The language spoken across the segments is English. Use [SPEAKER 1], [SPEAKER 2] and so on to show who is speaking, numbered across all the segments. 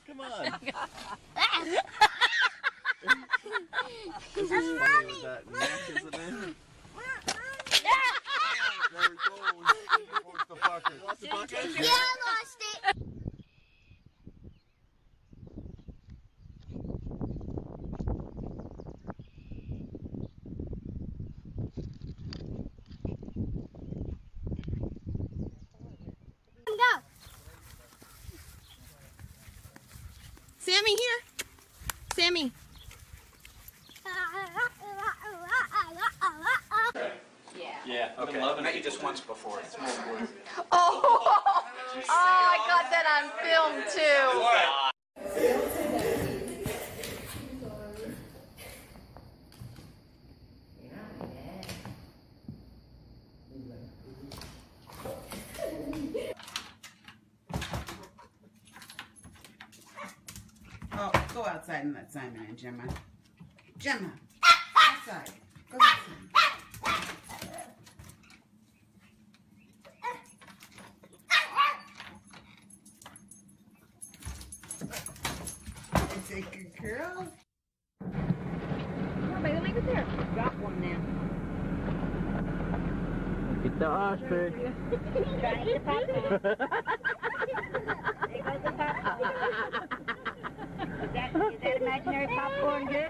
[SPEAKER 1] Come on.
[SPEAKER 2] This is funny with that neck, isn't it?
[SPEAKER 3] There it goes. What's the bucket?
[SPEAKER 2] Lost the bucket? Yeah, I lost it. Go.
[SPEAKER 4] Sammy, here. Sammy.
[SPEAKER 1] Yeah.
[SPEAKER 5] Okay, I met you just once before. It's more important.
[SPEAKER 4] Oh, I got that on film too.
[SPEAKER 6] Oh, go outside and let Simon in, Gemma. Gemma, outside. Go outside. Is it good girl?
[SPEAKER 4] No, baby, leave it there. Got one now.
[SPEAKER 1] Get the ostrich.
[SPEAKER 2] Try to eat the popcorn. There goes the popcorn. Is that imaginary popcorn good?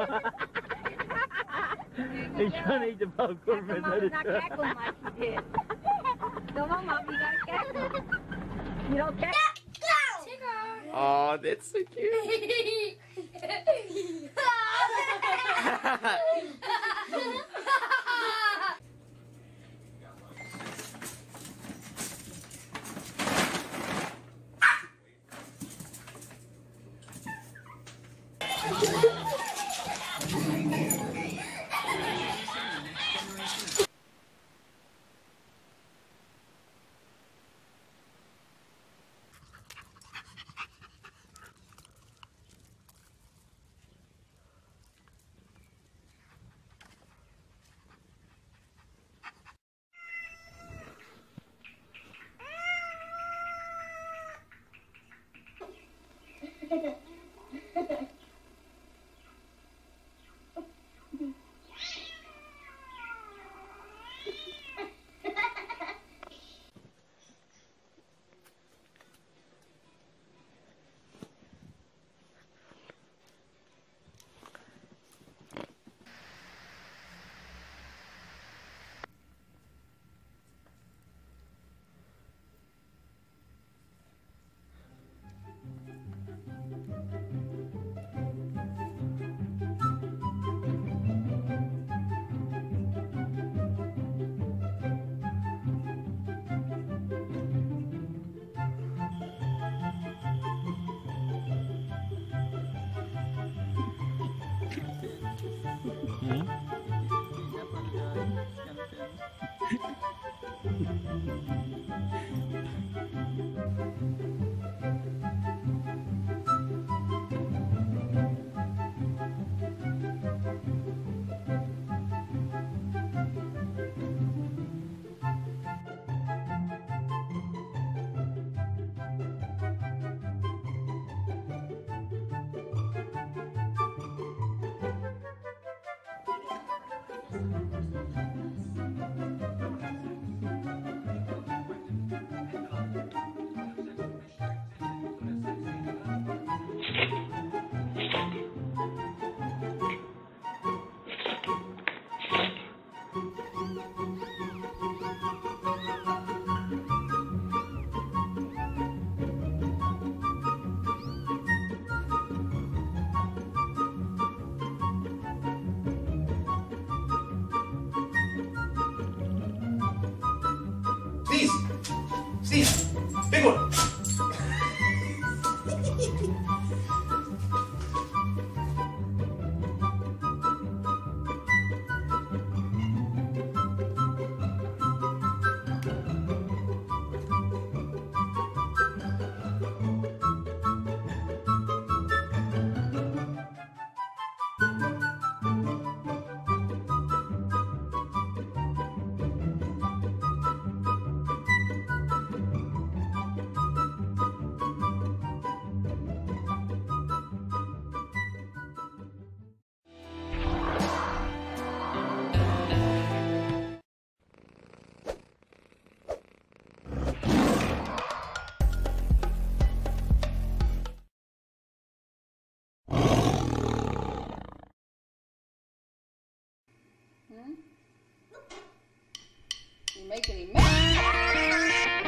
[SPEAKER 1] He's trying to eat the popcorn.
[SPEAKER 2] How come Mama's not cackling like she did? Come on, Mom, you gotta cackle. You don't cackle.
[SPEAKER 1] Oh, that's so cute.
[SPEAKER 5] Steve, big one.
[SPEAKER 4] make any mess.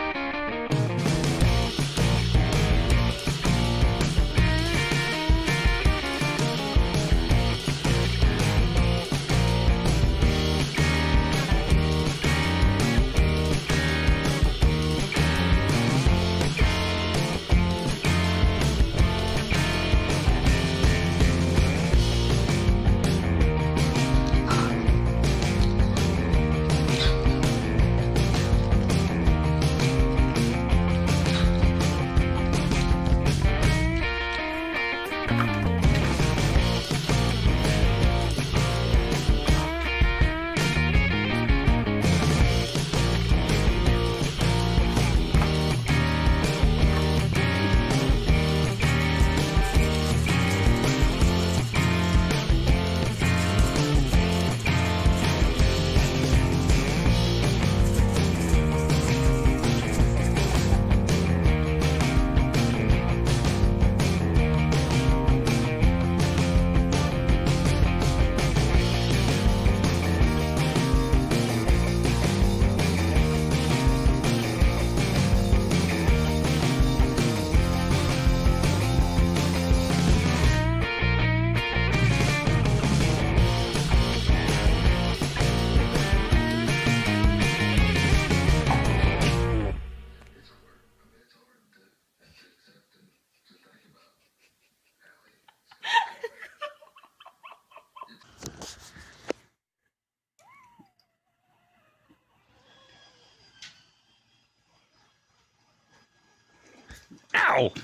[SPEAKER 1] Ow!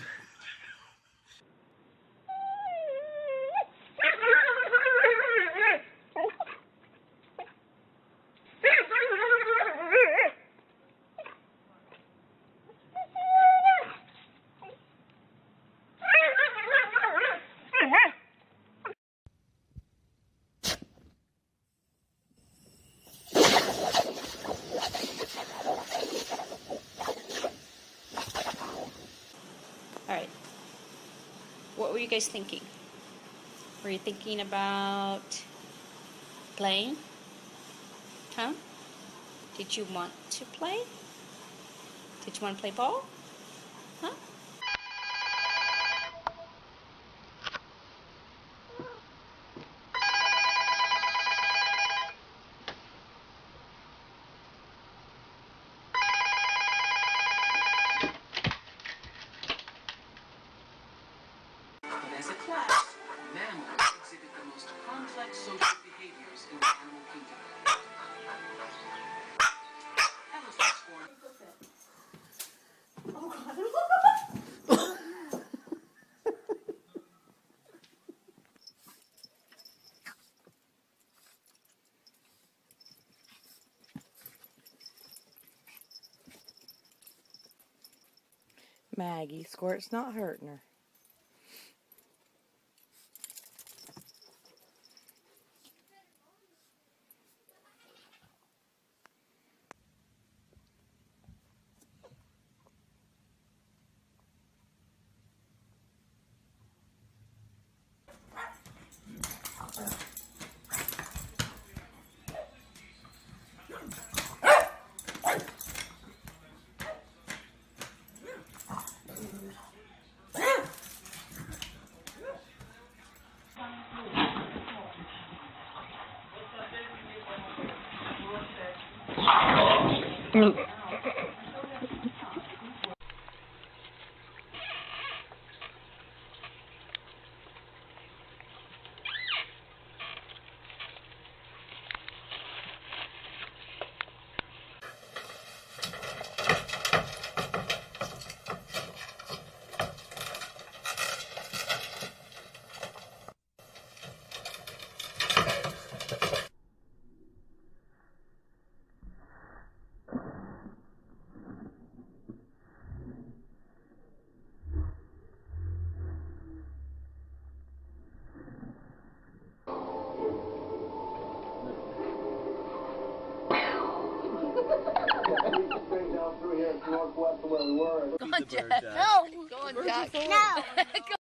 [SPEAKER 7] Alright. What were you guys thinking? Were you thinking about playing? Huh? Did you want to play? Did you want to play ball? Huh?
[SPEAKER 8] As a class, mammals exhibit the most complex social behaviors in the animal kingdom. Elephants form.
[SPEAKER 9] Maggie, Squirt's not hurting her.
[SPEAKER 4] Go on, Jack. No. Go on, Jack. No.